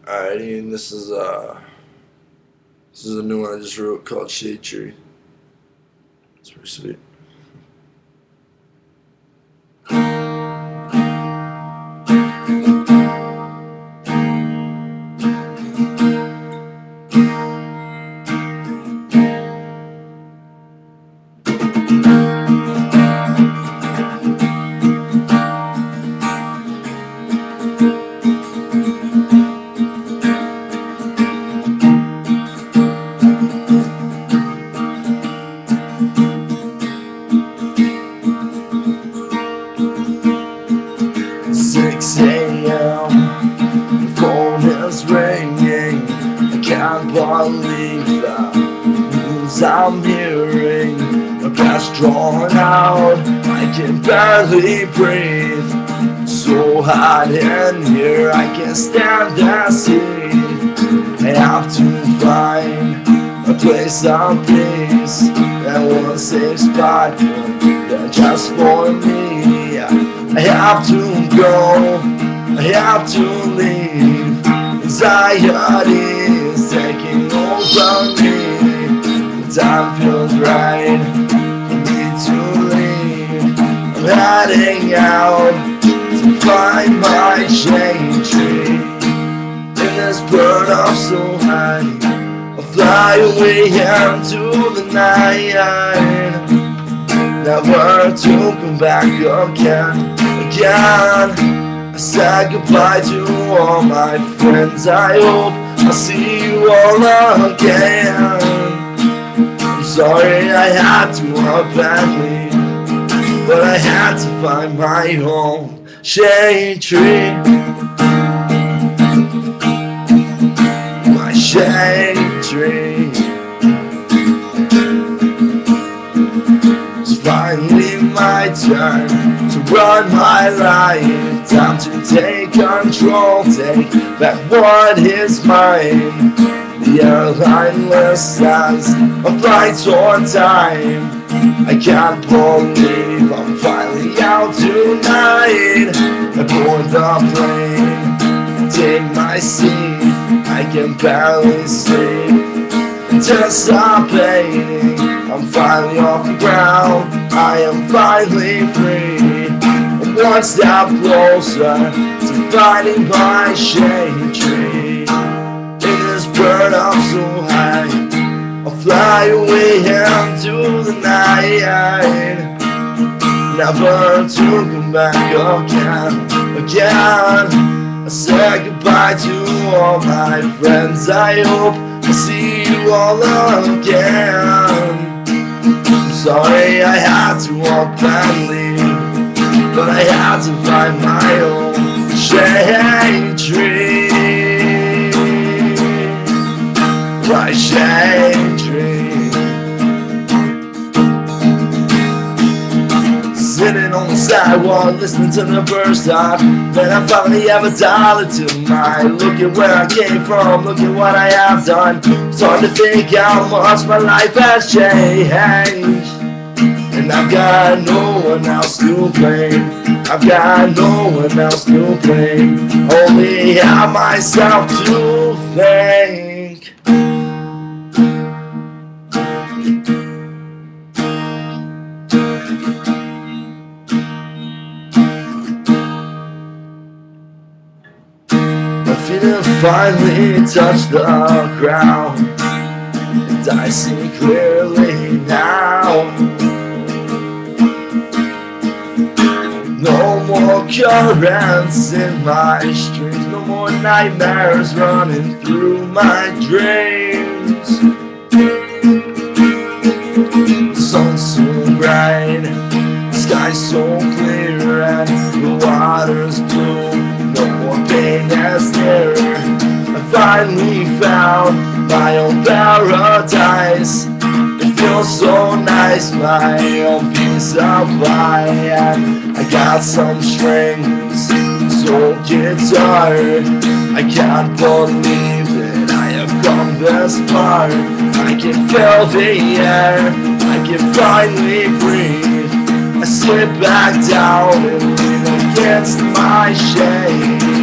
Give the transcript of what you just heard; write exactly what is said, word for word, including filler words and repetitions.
Alrighty, and this is uh this is a new one I just wrote called Shade Tree. It's pretty sweet. six a.m. The phone is ringing. I can't believe the news I'm hearing. My past drawn out, I can barely breathe. So hot in here, I can't stand the heat. I have to find a place of peace and one safe spot just for me. I have to go, I have to leave. Anxiety is taking over me. The time feels right for me to leave. I'm heading out to find my shade tree. In this bird up so high, I'll fly away into the night, never to come back again. Again, I said goodbye to all my friends. I hope I'll see you all again. I'm sorry I had to up and leave, but I had to find my own shade tree. My shade tree. It's finally my turn to run my life. Time to take control, take back what is mine. The airline list says a flight's on time. I can't believe I'm finally out tonight. I board the plane, take my seat. I can barely sleep. Anticipating, I'm finally off the ground. I am finally free. I'm one step closer to finding my shade tree. In this bird up so high, I'll fly away into the night, never to come back again. Again, I said goodbye to all my friends. I hope I'll see you all again. I'm sorry I had to up and leave, but I had to find my own shade tree. My shade tree. Sitting on the sidewalk, listening to the birds talk. Then I finally have a dollar to my. Look at where I came from, look at what I have done. It's hard to think how much my life has changed. And I've got no one else to blame. I've got no one else to blame. Only have myself to thank. My feet have finally touched the ground, and I see clearly now. No more currents in my streams, no more nightmares running through my dreams. The sun's so bright, the sky's so clear, and the water's blue. No more pain as near. I finally found my own paradise. It feels so nice, my own piece of pie. I got some strings, so guitar. I can't believe that I have come this far. I can feel the air, I can finally breathe. I sit back down and lean against my shade.